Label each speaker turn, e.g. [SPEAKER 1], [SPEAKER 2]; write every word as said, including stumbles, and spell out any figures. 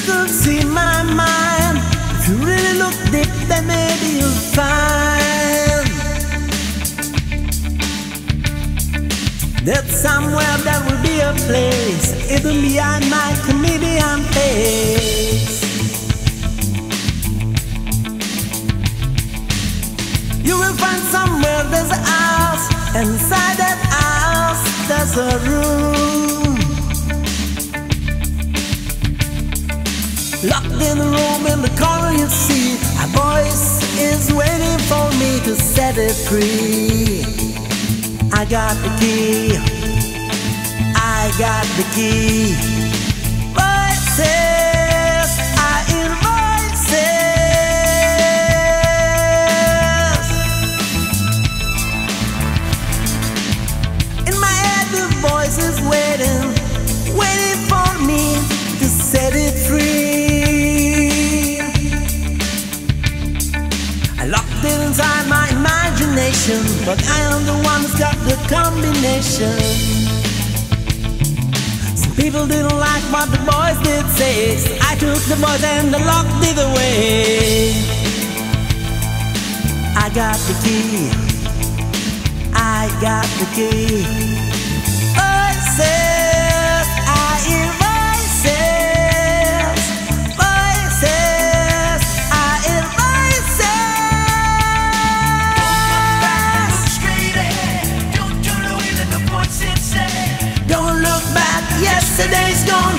[SPEAKER 1] could see my mind, if you really look deep, then maybe you'll find that somewhere there will be a place hidden behind my comedian face. You will find somewhere there's a house, and inside that house there's a room. Locked in a room in the corner you see, a voice is waiting for me to set it free. I got the key, I got the key. Voices, I hear voices. In my head the voice is waiting, waiting for me to set it free. I locked it inside my imagination, but I am the one who's got the combination. Some people didn't like what the boys did say, so I took the boys and I locked it away. I got the key, I got the key. Voices, I hear voices. Voices, I hear voices.
[SPEAKER 2] Straight ahead, don't turn away, let the voices say.
[SPEAKER 1] Don't look back, yesterday's gone.